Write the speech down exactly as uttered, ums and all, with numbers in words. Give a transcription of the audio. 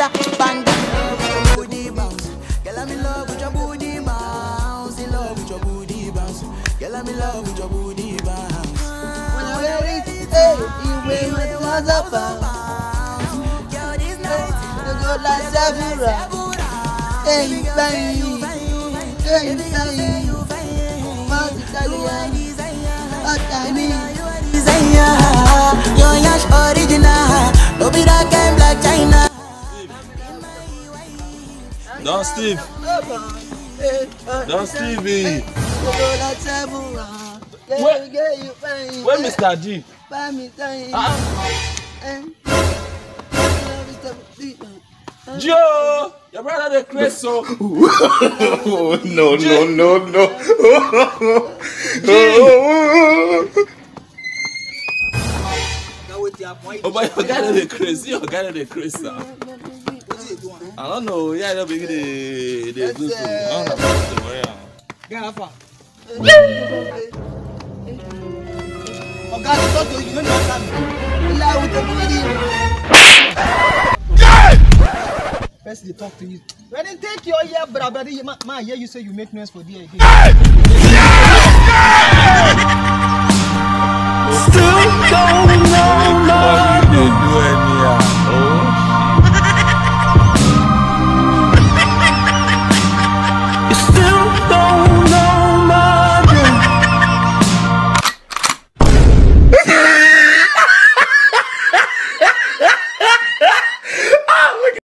banda, banda. Booty bounce, girl I'm in love with your booty bounce, in love with your booty bounce, girl I'm in love with your booty bounce. When I wear it, hey, you wear my clothes up, girl this night, you go like Sabura, hey, bang, hey, bang, man Italian, what I mean. Your yash original, no be that kind black China. Don't Steve. Don't Stevie. Where, where Mister G? Ah. Joe, your brother the crazy so. No, no, no, no. Oh, but your guy the crazy, your guy the crazy. I don't know, yeah, they'll be the the do so. I don't know. Get alpha. Oh God, talk to you, you don't understand me. Lie with the booty. First they talk to you. When they take your ear, brother, man, hear you say you make noise for D A D. Still going on. What you do, any